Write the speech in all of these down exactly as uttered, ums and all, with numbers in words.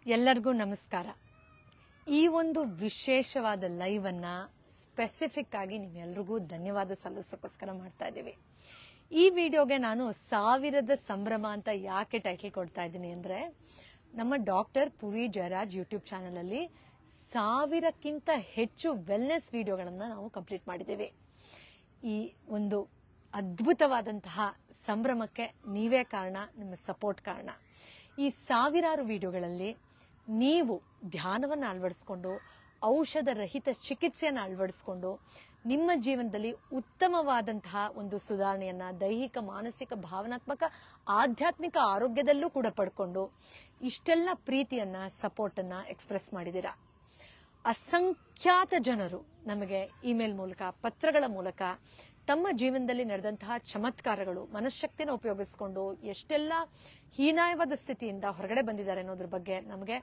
ಎಲ್ಲರಿಗೂ ನಮಸ್ಕಾರ. ಈ ಒಂದು ವಿಶೇಷವಾದ ಲೈವ್ ಅನ್ನ ಸ್ಪೆಸಿಫಿಕ್ ಆಗಿ ನಿಮ್ಮೆಲ್ಲರಿಗೂ ಧನ್ಯವಾದ ಸಲ್ಲಿಸೋಕ್ಕೋಸ್ಕರ ಮಾಡ್ತಾ ಇದ್ದೀವಿ. ಈ ವಿಡಿಯೋಗೆ ನಾನು ಸಾವಿರದ ಸಂಭ್ರಮ ಅಂತ ಯಾಕೆ ಟೈಟಲ್ ಕೊಡ್ತಾ ಇದ್ದೀನಿ ಅಂದ್ರೆ, ನಮ್ಮ doctor Puri Jayaraj YouTube channel ಅಲ್ಲಿ ಸಾವಿರಕ್ಕಿಂತ ಹೆಚ್ಚು ವೆಲ್ನೆಸ್ ವಿಡಿಯೋಗಳನ್ನ ನಾವು ಕಂಪ್ಲೀಟ್ ಮಾಡಿದ್ದೇವೆ. ಈ ಒಂದು ಅದ್ಭುತವಾದಂತಹ ಸಂಭ್ರಮಕ್ಕೆ ನೀವೇ ಕಾರಣ, ನಿಮ್ಮ ಸಪೋರ್ಟ್ ಕಾರಣ. ಈ ಸಾವಿರಾರು ವಿಡಿಯೋಗಳಲ್ಲಿ ನೀವು ಧ್ಯಾನವನ್ನು ಅಳವಡಿಸಿಕೊಂಡು, ಔಷಧ ರಹಿತ ಚಿಕಿತ್ಸೆಯನ್ನು ಅಳವಡಿಸಿಕೊಂಡು ನಿಮ್ಮ ಜೀವನದಲ್ಲಿ ಉತ್ತಮವಾದಂತಹ ಒಂದು ಸುಧಾರಣೆಯನ್ನ ದೈಹಿಕ, ಮಾನಸಿಕ, ಭಾವನಾತ್ಮಕ, ಆಧ್ಯಾತ್ಮಿಕ ಆರೋಗ್ಯದಲ್ಲೂ ಕೂಡ ಪಡ್ಕೊಂಡು ಇಷ್ಟೆಲ್ಲ ಪ್ರೀತಿಯನ್ನ, ಸಪೋರ್ಟ್ ಅನ್ನ ಎಕ್ಸ್ಪ್ರೆಸ್ ಮಾಡಿದ್ದೀರಾ. ಅಸಂಖ್ಯಾತ ಜನರು ನಮಗೆ ಇಮೇಲ್ ಮೂಲಕ, ಪತ್ರಗಳ ಮೂಲಕ ತಮ್ಮ ಜೀವನದಲ್ಲಿ ನಡೆದಂತಹ ಚಮತ್ಕಾರಗಳು, ಮನಃಶಕ್ತಿನ ಉಪಯೋಗಿಸಿಕೊಂಡು ಎಷ್ಟೆಲ್ಲ ಹೀನಾಯವಾದ ಸ್ಥಿತಿಯಿಂದ ಹೊರಗಡೆ ಬಂದಿದ್ದಾರೆ ಅನ್ನೋದ್ರ ಬಗ್ಗೆ ನಮಗೆ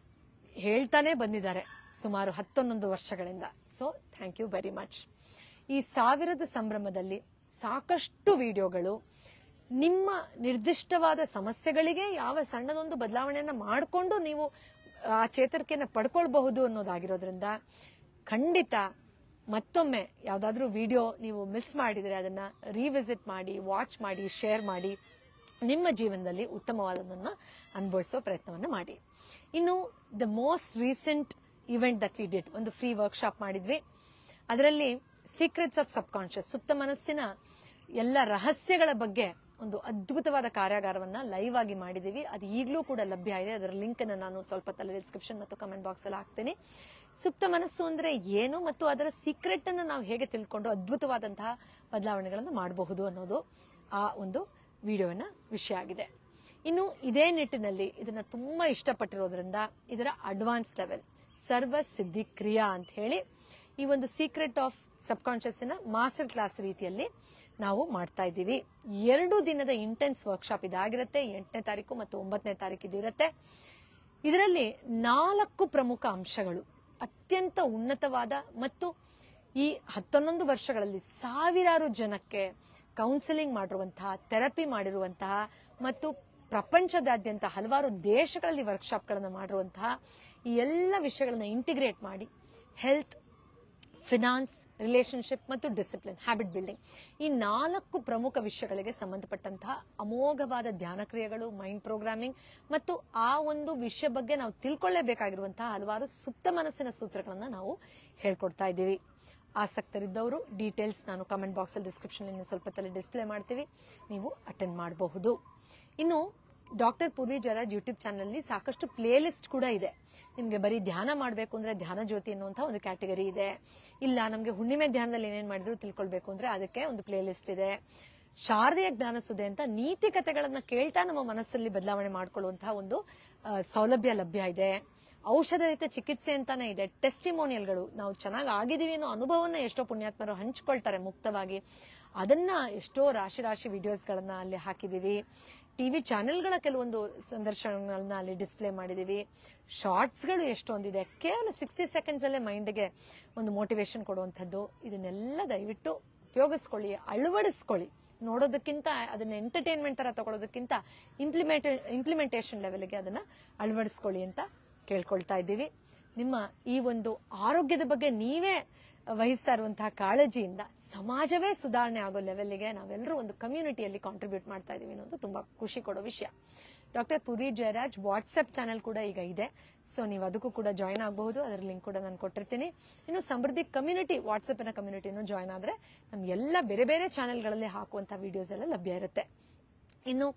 ಹೇಳ್ತಾನೆ ಬಂದಿದ್ದಾರೆ ಸುಮಾರು ಹತ್ತೊಂದೊಂದು ವರ್ಷಗಳಿಂದ. So thank you very much. ಈ ಸಾವಿರದ ಸಂಭ್ರಮದಲ್ಲಿ ಸಾಕಷ್ಟು ವಿಡಿಯೋಗಳು ನಿಮ್ಮ ನಿರ್ದಿಷ್ಟವಾದ ಸಮಸ್ಯೆಗಳಿಗೆ ಯಾವ ಸಣ್ಣದೊಂದು ಬದಲಾವಣೆಯನ್ನ ಮಾಡಿಕೊಂಡು ನೀವು ಆ ಚೇತರಿಕೆಯನ್ನು ಪಡ್ಕೊಳ್ಬಹುದು ಅನ್ನೋದಾಗಿರೋದ್ರಿಂದ ಖಂಡಿತ ಮತ್ತೊಮ್ಮೆ ಯಾವ್ದಾದ್ರೂ ವಿಡಿಯೋ ನೀವು ಮಿಸ್ ಮಾಡಿದ್ರೆ ಅದನ್ನ ರಿವಿಸಿಟ್ ಮಾಡಿ, ವಾಚ್ ಮಾಡಿ, ಶೇರ್ ಮಾಡಿ, ನಿಮ್ಮ ಜೀವನದಲ್ಲಿ ಉತ್ತಮವಾದದನ್ನ ಅನುಭವಿಸೋ ಪ್ರಯತ್ನವನ್ನ ಮಾಡಿ. ಇನ್ನು the most recent event that we did, ಒಂದು ಫ್ರೀ ವರ್ಕ್ಶಾಪ್ ಮಾಡಿದ್ವಿ. ಅದರಲ್ಲಿ ಸೀಕ್ರೆಟ್ಸ್ ಆಫ್ ಸಬ್ ಕಾನ್ಶಿಯಸ್, ಸುಪ್ತ ಮನಸ್ಸಿನ ಎಲ್ಲ ರಹಸ್ಯಗಳ ಬಗ್ಗೆ ಒಂದು ಅದ್ಭುತವಾದ ಕಾರ್ಯಾಗಾರವನ್ನ ಲೈವ್ ಆಗಿ ಮಾಡಿದೀವಿ. ಅದು ಈಗಲೂ ಕೂಡ ಲಭ್ಯ ಇದೆ. ಅದರ ಲಿಂಕ್ ಅನ್ನು ನಾನು ಸ್ವಲ್ಪ ತಲೆ ಡಿಸ್ಕ್ರಿಪ್ಷನ್ ಮತ್ತು ಕಮೆಂಟ್ ಬಾಕ್ಸ್ ಅಲ್ಲಿ ಹಾಕ್ತೀನಿ. ಸುಪ್ತ ಮನಸ್ಸು ಅಂದ್ರೆ ಏನು ಮತ್ತು ಅದರ ಸೀಕ್ರೆಟ್ ಅನ್ನು ನಾವು ಹೇಗೆ ತಿಳ್ಕೊಂಡು ಅದ್ಭುತವಾದಂತಹ ಬದಲಾವಣೆಗಳನ್ನು ಮಾಡಬಹುದು ಅನ್ನೋದು ಆ ಒಂದು ವಿಡಿಯೋನ ವಿಷಯ ಆಗಿದೆ. ಇನ್ನು ಇದೇ ನಿಟ್ಟಿನಲ್ಲಿ ಇದನ್ನ ತುಂಬಾ ಇಷ್ಟಪಟ್ಟಿರೋದ್ರಿಂದ ಇದರ ಅಡ್ವಾನ್ಸ್ ಲೆವೆಲ್ ಸರ್ವ ಸಿದ್ಧಿ ಕ್ರಿಯಾ ಅಂತ ಹೇಳಿ ಈ ಒಂದು ಸೀಕ್ರೆಟ್ ಆಫ್ ಸಬ್ ಕಾನ್ಶಿಯಸ್ ನ ಮಾಸ್ಟರ್ ಕ್ಲಾಸ್ ರೀತಿಯಲ್ಲಿ ನಾವು ಮಾಡ್ತಾ ಇದ್ದೀವಿ. ಎರಡು ದಿನದ ಇಂಟೆನ್ಸ್ ವರ್ಕ್ಶಾಪ್ ಇದಾಗಿರುತ್ತೆ. ಎಂಟನೇ ತಾರೀಕು ಮತ್ತು ಒಂಬತ್ತನೇ ತಾರೀಕು ಇದಿರುತ್ತೆ. ಇದರಲ್ಲಿ ನಾಲ್ಕು ಪ್ರಮುಖ ಅಂಶಗಳು ಅತ್ಯಂತ ಉನ್ನತವಾದ ಮತ್ತು ಈ ಹತ್ತೊಂದೊಂದು ವರ್ಷಗಳಲ್ಲಿ ಸಾವಿರಾರು ಜನಕ್ಕೆ ಕೌನ್ಸಿಲಿಂಗ್ ಮಾಡಿರುವಂತಹ, ಥೆರಪಿ ಮಾಡಿರುವಂತಹ ಮತ್ತು ಪ್ರಪಂಚದಾದ್ಯಂತ ಹಲವಾರು ದೇಶಗಳಲ್ಲಿ ವರ್ಕ್ಶಾಪ್ಗಳನ್ನು ಮಾಡಿರುವಂತಹ ಈ ಎಲ್ಲ ವಿಷಯಗಳನ್ನ ಇಂಟಿಗ್ರೇಟ್ ಮಾಡಿ ಹೆಲ್ತ್, ಫಿನಾನ್ಸ್, ರಿಲೇಶನ್ಶಿಪ್ ಮತ್ತು ಡಿಸಿಪ್ಲಿನ್, ಹ್ಯಾಬಿಟ್ ಬಿಲ್ಡಿಂಗ್, ಈ ನಾಲ್ಕು ಪ್ರಮುಖ ವಿಷಯಗಳಿಗೆ ಸಂಬಂಧಪಟ್ಟಂತಹ ಅಮೋಘವಾದ ಧ್ಯಾನ ಕ್ರಿಯೆಗಳು, ಮೈಂಡ್ ಪ್ರೋಗ್ರಾಮಿಂಗ್ ಮತ್ತು ಆ ಒಂದು ವಿಷಯ ಬಗ್ಗೆ ನಾವು ತಿಳ್ಕೊಳ್ಳೇಬೇಕಾಗಿರುವಂತಹ ಹಲವಾರು ಸುಪ್ತ ಮನಸ್ಸಿನ ಸೂತ್ರಗಳನ್ನ ನಾವು ಹೇಳ್ಕೊಡ್ತಾ ಇದ್ದೀವಿ. ಆಸಕ್ತರಿದ್ದವರು ಡೀಟೇಲ್ಸ್ ನಾನು ಕಮೆಂಟ್ ಬಾಕ್ಸ್ ಅಲ್ಲಿ ಡಿಸ್ಕ್ರಿಪ್ಷನ್ ಇನ್ನು ಸ್ವಲ್ಪ ತಲೆ ಡಿಸ್ಪ್ಲೇ ಮಾಡ್ತೀವಿ, ನೀವು ಅಟೆಂಡ್ ಮಾಡಬಹುದು. ಇನ್ನು doctor Puri Jayaraj YouTube channel ಅಲ್ಲಿ ಸಾಕಷ್ಟು ಪ್ಲೇ ಲಿಸ್ಟ್ ಕೂಡ ಇದೆ. ನಿಮ್ಗೆ ಬರೀ ಧ್ಯಾನ ಮಾಡಬೇಕು ಅಂದ್ರೆ ಧ್ಯಾನ ಜ್ಯೋತಿ ಅನ್ನುವಂತಹ ಒಂದು ಕ್ಯಾಟಗರಿ ಇದೆ. ಇಲ್ಲ ನಮ್ಗೆ ಹುಣ್ಣಿಮೆ ಧ್ಯಾನದಲ್ಲಿ ಏನೇನ್ ಮಾಡಿದ್ರು ತಿಳ್ಕೊಳ್ಬೇಕು ಅಂದ್ರೆ ಅದಕ್ಕೆ ಒಂದು ಪ್ಲೇ ಲಿಸ್ಟ್ ಇದೆ. ಶಾರದೀಯ ಜ್ಞಾನ ಸುದೆ ಅಂತ ನೀತಿ ಕಥೆಗಳನ್ನ ಕೇಳ್ತಾ ನಮ್ಮ ಮನಸ್ಸಲ್ಲಿ ಬದಲಾವಣೆ ಮಾಡ್ಕೊಳ್ಳುವಂತಹ ಒಂದು ಸೌಲಭ್ಯ ಲಭ್ಯ ಇದೆ. ಔಷಧ ರಹಿತ ಚಿಕಿತ್ಸೆ ಅಂತಾನೆ ಇದೆ. ಟೆಸ್ಟಿಮೋನಿಯಲ್ಗಳು, ನಾವು ಚೆನ್ನಾಗಿ ಆಗಿದೀವಿ ಅನ್ನೋ ಅನುಭವನ ಎಷ್ಟೋ ಪುಣ್ಯಾತ್ಮರು ಹಂಚ್ಕೊಳ್ತಾರೆ ಮುಕ್ತವಾಗಿ. ಅದನ್ನ ಎಷ್ಟೋ ರಾಶಿ ರಾಶಿ ವಿಡಿಯೋಸ್ ಗಳನ್ನ ಅಲ್ಲಿ ಹಾಕಿದೀವಿ. ಟಿವಿ ಚಾನೆಲ್ಗಳ ಕೆಲವೊಂದು ಸಂದರ್ಶನಗಳನ್ನ ಅಲ್ಲಿ ಡಿಸ್ಪ್ಲೇ ಮಾಡಿದೀವಿ. ಶಾರ್ಟ್ಸ್ ಗಳು ಎಷ್ಟೊಂದಿದೆ. ಕೇವಲ ಸಿಕ್ಸ್ಟಿ ಸೆಕೆಂಡ್ಸ್ ಅಲ್ಲೇ ಮೈಂಡ್ಗೆ ಒಂದು ಮೋಟಿವೇಶನ್ ಕೊಡುವಂಥದ್ದು. ಇದನ್ನೆಲ್ಲ ದಯವಿಟ್ಟು ಉಪಯೋಗಿಸ್ಕೊಳ್ಳಿ, ಅಳವಡಿಸ್ಕೊಳ್ಳಿ. ನೋಡೋದಕ್ಕಿಂತ ಅದನ್ನ ಎಂಟರ್ಟೈನ್ಮೆಂಟ್ ತರ ತಗೊಳ್ಳೋದಕ್ಕಿಂತ ಇಂಪ್ಲಿಮೆಂಟ್ ಇಂಪ್ಲಿಮೆಂಟೇಷನ್ ಲೆವೆಲ್ಗೆ ಅದನ್ನ ಅಳವಡಿಸ್ಕೊಳ್ಳಿ ಅಂತ ಕೇಳ್ಕೊಳ್ತಾ ಇದ್ದೀವಿ. ನಿಮ್ಮ ಈ ಒಂದು ಆರೋಗ್ಯದ ಬಗ್ಗೆ ನೀವೇ ವಹಿಸ್ತಾ ಇರುವಂತಹ ಕಾಳಜಿಯಿಂದ ಸಮಾಜವೇ ಸುಧಾರಣೆ ಆಗೋ ಲೆವೆಲ್ಗೆ ನಾವೆಲ್ಲರೂ ಒಂದು ಕಮ್ಯುನಿಟಿಯಲ್ಲಿ ಕಾಂಟ್ರಿಬ್ಯೂಟ್ ಮಾಡ್ತಾ ಇದೀವಿ ಅನ್ನೋದು ತುಂಬಾ ಖುಷಿ ಕೊಡೋ ವಿಷಯ. Doctor Puri Jayaraj WhatsApp channel ಕೂಡ ಈಗ ಇದೆ. ಸೊ ನೀವು ಅದಕ್ಕೂ ಕೂಡ ಜಾಯ್ನ್ ಆಗಬಹುದು. ಅದರ ಲಿಂಕ್ ಕೂಡ ನಾನು ಕೊಟ್ಟಿರ್ತೀನಿ. ಇನ್ನು ಸಮೃದ್ಧಿ ಕಮ್ಯುನಿಟಿ, ವಾಟ್ಸ್ಆಪ್ ನ ಕಮ್ಯುನಿಟಿನೂ ಜಾಯ್ನ್ ಆದ್ರೆ ನಮ್ಗೆ ಎಲ್ಲ ಬೇರೆ ಬೇರೆ ಚಾನೆಲ್ಗಳಲ್ಲಿ ಹಾಕುವಂತಹ ವಿಡಿಯೋಸ್ ಎಲ್ಲ ಲಭ್ಯ ಇರುತ್ತೆ. ಇನ್ನು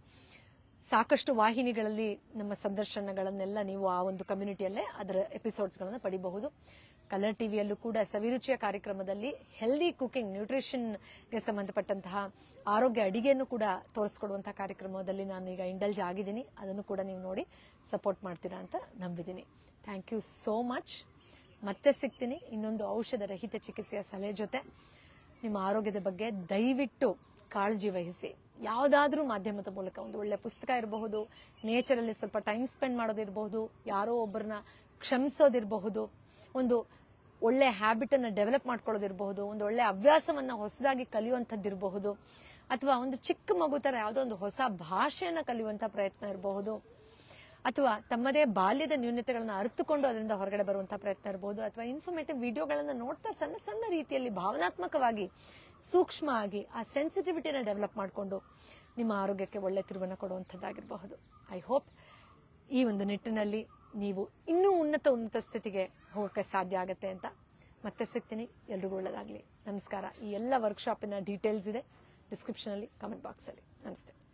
ಸಾಕಷ್ಟು ವಾಹಿನಿಗಳಲ್ಲಿ ನಮ್ಮ ಸಂದರ್ಶನಗಳನ್ನೆಲ್ಲ ನೀವು ಆ ಒಂದು ಕಮ್ಯುನಿಟಿಯಲ್ಲೇ ಅದರ ಎಪಿಸೋಡ್ಸ್ ಗಳನ್ನ ಪಡಿಬಹುದು. ಕಲರ್ ಟಿವಿಯಲ್ಲೂ ಕೂಡ ಸವಿರುಚಿಯ ಕಾರ್ಯಕ್ರಮದಲ್ಲಿ ಹೆಲ್ದಿ ಕುಕಿಂಗ್, ನ್ಯೂಟ್ರಿಷನ್ ಗೆ ಸಂಬಂಧಪಟ್ಟಂತಹ ಆರೋಗ್ಯ ಅಡಿಗೆಯನ್ನು ಕೂಡ ತೋರಿಸ್ಕೊಡುವಂತಹ ಕಾರ್ಯಕ್ರಮದಲ್ಲಿ ನಾನು ಈಗ ಇಂಡಲ್ಜ್ ಆಗಿದ್ದೀನಿ. ಅದನ್ನು ಕೂಡ ನೀವು ನೋಡಿ ಸಪೋರ್ಟ್ ಮಾಡ್ತೀರಾ ಅಂತ ನಂಬಿದ್ದೀನಿ. Thank you so much. ಮತ್ತೆ ಸಿಗ್ತೀನಿ ಇನ್ನೊಂದು ಔಷಧ ರಹಿತ ಚಿಕಿತ್ಸೆಯ ಸಲಹೆ ಜೊತೆ. ನಿಮ್ಮ ಆರೋಗ್ಯದ ಬಗ್ಗೆ ದಯವಿಟ್ಟು ಕಾಳಜಿ ವಹಿಸಿ. ಯಾವುದಾದ್ರೂ ಮಾಧ್ಯಮದ ಮೂಲಕ ಒಂದು ಒಳ್ಳೆ ಪುಸ್ತಕ ಇರಬಹುದು, ನೇಚರಲ್ಲಿ ಸ್ವಲ್ಪ ಟೈಮ್ ಸ್ಪೆಂಡ್ ಮಾಡೋದಿರಬಹುದು, ಯಾರೋ ಒಬ್ಬರನ್ನ ಕ್ಷಮಿಸೋದಿರಬಹುದು, ಒಂದು ಒಳ್ಳೆ ಹ್ಯಾಬಿಟ್ ಅನ್ನ ಡೆವಲಪ್ ಮಾಡ್ಕೊಳ್ಳೋದಿರಬಹುದು, ಒಂದು ಒಳ್ಳೆ ಹವ್ಯಾಸವನ್ನ ಹೊಸದಾಗಿ ಕಲಿಯುವಂಥದ್ದಿರಬಹುದು, ಅಥವಾ ಒಂದು ಚಿಕ್ಕ ಮಗು ತರ ಯಾವುದೋ ಒಂದು ಹೊಸ ಭಾಷೆಯನ್ನ ಕಲಿಯುವಂತ ಪ್ರಯತ್ನ ಇರಬಹುದು, ಅಥವಾ ತಮ್ಮದೇ ಬಾಲ್ಯದ ನ್ಯೂನತೆಗಳನ್ನ ಅರಿತುಕೊಂಡು ಅದರಿಂದ ಹೊರಗಡೆ ಬರುವಂತಹ ಪ್ರಯತ್ನ ಇರಬಹುದು, ಅಥವಾ ಇನ್ಫಾರ್ಮೇಟಿವ್ ವಿಡಿಯೋಗಳನ್ನ ನೋಡ್ತಾ ಸಣ್ಣ ಸಣ್ಣ ರೀತಿಯಲ್ಲಿ ಭಾವನಾತ್ಮಕವಾಗಿ ಸೂಕ್ಷ್ಮ ಆಗಿ ಆ ಸೆನ್ಸಿಟಿವಿಟಿನ ಡೆವಲಪ್ ಮಾಡಿಕೊಂಡು ನಿಮ್ಮ ಆರೋಗ್ಯಕ್ಕೆ ಒಳ್ಳೆ ತಿರುವನ್ನು ಕೊಡುವಂಥದ್ದಾಗಿರಬಹುದು. ಐ ಹೋಪ್ ಈ ಒಂದು ನಿಟ್ಟಿನಲ್ಲಿ ನೀವು ಇನ್ನೂ ಉನ್ನತ ಉನ್ನತ ಸ್ಥಿತಿಗೆ ಹೋಗೋಕ್ಕೆ ಸಾಧ್ಯ ಆಗುತ್ತೆ ಅಂತ. ಮತ್ತೆ ಸಿಗ್ತೀನಿ. ಎಲ್ರಿಗೂ ಒಳ್ಳೆಯದಾಗಲಿ. ನಮಸ್ಕಾರ. ಈ ಎಲ್ಲ ವರ್ಕ್ಶಾಪಿನ ಡೀಟೇಲ್ಸ್ ಇದೆ ಡಿಸ್ಕ್ರಿಪ್ಷನಲ್ಲಿ, ಕಮೆಂಟ್ ಬಾಕ್ಸಲ್ಲಿ. ನಮಸ್ತೆ.